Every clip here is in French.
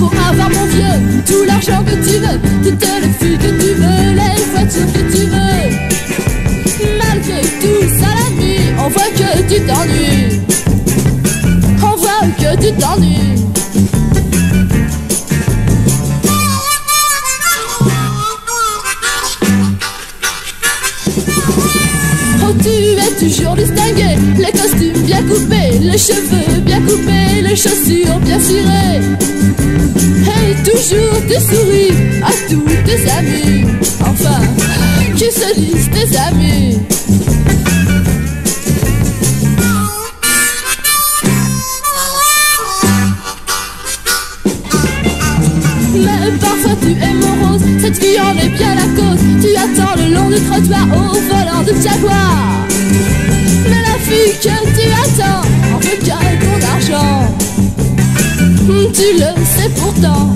pour avoir mon vieux, tout l'argent que tu veux, toutes les filles que tu veux, les voitures que tu veux. Malgré tout ça la nuit, on voit que tu t'ennuies. On voit que tu t'ennuies. Oh, tu es toujours distingué, les costumes bien coupés, les cheveux bien coupés, les chaussures bien cirées. Et toujours tu souris à tous tes amis, enfin, qui se disent tes amis. Mais parfois tu es morose, cette vie en est bien la cause. Tu attends le long du trottoir au volant de Jaguar. Mais la fille que tu attends en veut qu'à ton argent. Tu le sais pourtant.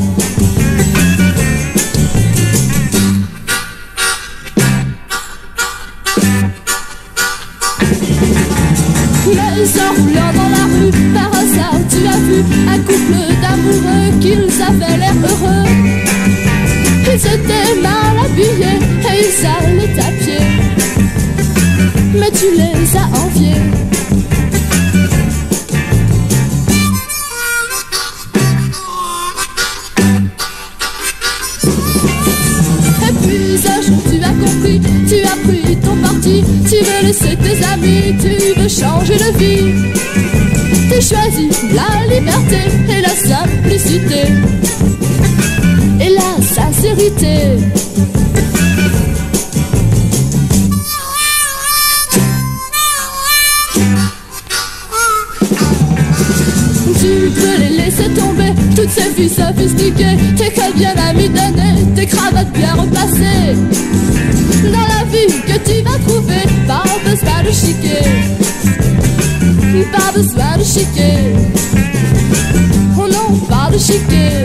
Mais en roulant dans la rue, par hasard tu as vu un couple d'amoureux qu'ils avaient l'air heureux. Ils étaient mal habillés et ils allaient à pied, mais tu les as enviés. Et puis un jour tu as compris, tu as pris ton parti. Tu veux laisser tes amis, tu veux changer de vie. Tu choisis la liberté et la simplicité et la sincérité. Tu peux les laisser tomber, toutes ces filles sophistiquées, tes cols bien amis donnés, tes cravates bien repassées. Dans la vie que tu vas trouver, pas besoin de chiquer, pas besoin de chiquer. Oh non, pas de chiquer.